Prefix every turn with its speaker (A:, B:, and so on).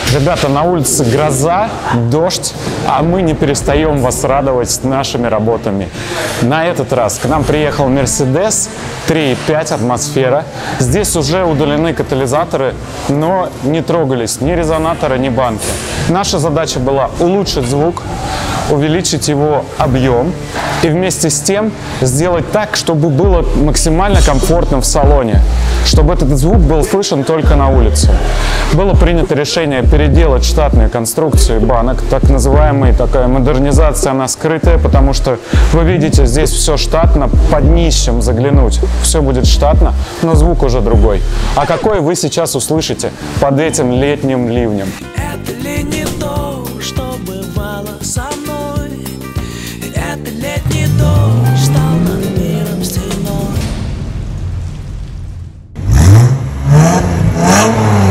A: Ребята, на улице гроза, дождь, а мы не перестаем вас радовать нашими работами. На этот раз к нам приехал Mercedes 3.5 атмосфера. Здесь уже удалены катализаторы, но не трогались ни резонаторы, ни банки. Наша задача была улучшить звук, увеличить его объем и вместе с тем сделать так, чтобы было максимально комфортно в салоне, чтобы этот звук был слышен только на улице. Было принято решение переделать штатную конструкцию банок, так называемая такая модернизация, она скрытая, потому что вы видите, здесь все штатно, под днищем заглянуть, все будет штатно, но звук уже другой. А какой вы сейчас услышите под этим летним ливнем?
B: Это ли не то, что бывало со мной? Это летний дождь стал над миром стеной.